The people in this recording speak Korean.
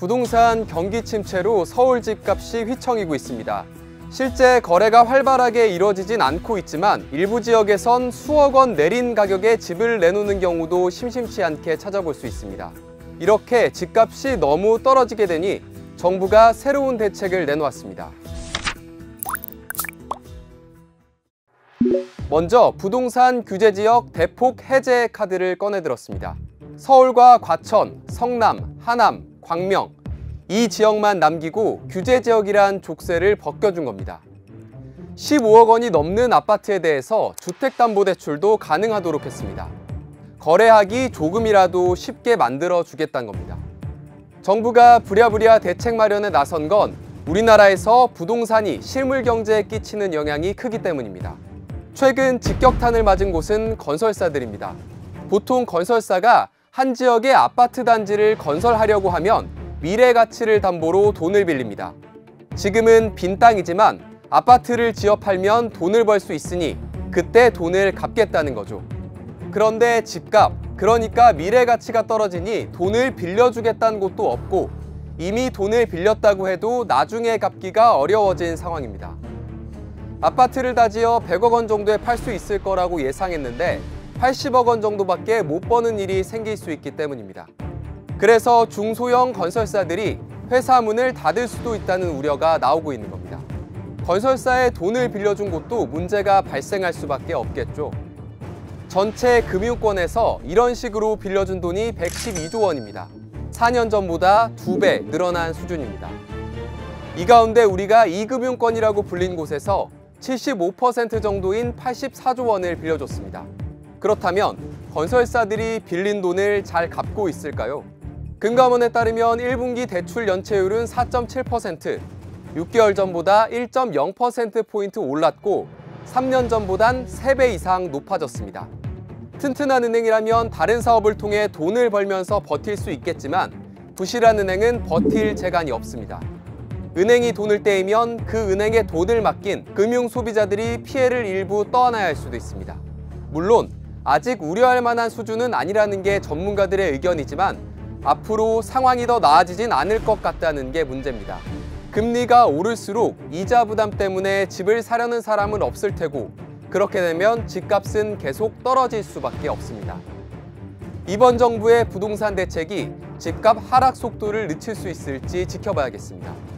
부동산 경기 침체로 서울 집값이 휘청이고 있습니다. 실제 거래가 활발하게 이루어지진 않고 있지만 일부 지역에선 수억 원 내린 가격에 집을 내놓는 경우도 심심치 않게 찾아볼 수 있습니다. 이렇게 집값이 너무 떨어지게 되니 정부가 새로운 대책을 내놓았습니다. 먼저 부동산 규제지역 대폭 해제 카드를 꺼내들었습니다. 서울과 과천, 성남, 하남, 광명 이 지역만 남기고 규제지역이란 족쇄를 벗겨준 겁니다. 15억 원이 넘는 아파트에 대해서 주택담보대출도 가능하도록 했습니다. 거래하기 조금이라도 쉽게 만들어주겠다는 겁니다. 정부가 부랴부랴 대책 마련에 나선 건 우리나라에서 부동산이 실물 경제에 끼치는 영향이 크기 때문입니다. 최근 직격탄을 맞은 곳은 건설사들입니다. 보통 건설사가 한 지역의 아파트 단지를 건설하려고 하면 미래 가치를 담보로 돈을 빌립니다. 지금은 빈 땅이지만 아파트를 지어 팔면 돈을 벌 수 있으니 그때 돈을 갚겠다는 거죠. 그런데 집값, 그러니까 미래 가치가 떨어지니 돈을 빌려주겠다는 곳도 없고 이미 돈을 빌렸다고 해도 나중에 갚기가 어려워진 상황입니다. 아파트를 다 지어 100억 원 정도에 팔 수 있을 거라고 예상했는데 80억 원 정도밖에 못 버는 일이 생길 수 있기 때문입니다. 그래서 중소형 건설사들이 회사 문을 닫을 수도 있다는 우려가 나오고 있는 겁니다. 건설사에 돈을 빌려준 곳도 문제가 발생할 수밖에 없겠죠. 전체 금융권에서 이런 식으로 빌려준 돈이 112조 원입니다. 4년 전보다 2배 늘어난 수준입니다. 이 가운데 우리가 이금융권이라고 불린 곳에서 75% 정도인 84조 원을 빌려줬습니다. 그렇다면 건설사들이 빌린 돈을 잘 갚고 있을까요? 금감원에 따르면 1분기 대출 연체율은 4.7%, 6개월 전보다 1.0%포인트 올랐고 3년 전보단 3배 이상 높아졌습니다. 튼튼한 은행이라면 다른 사업을 통해 돈을 벌면서 버틸 수 있겠지만 부실한 은행은 버틸 재간이 없습니다. 은행이 돈을 떼이면 그 은행에 돈을 맡긴 금융 소비자들이 피해를 일부 떠안아야 할 수도 있습니다. 물론 아직 우려할 만한 수준은 아니라는 게 전문가들의 의견이지만 앞으로 상황이 더 나아지진 않을 것 같다는 게 문제입니다. 금리가 오를수록 이자 부담 때문에 집을 사려는 사람은 없을 테고 그렇게 되면 집값은 계속 떨어질 수밖에 없습니다. 이번 정부의 부동산 대책이 집값 하락 속도를 늦출 수 있을지 지켜봐야겠습니다.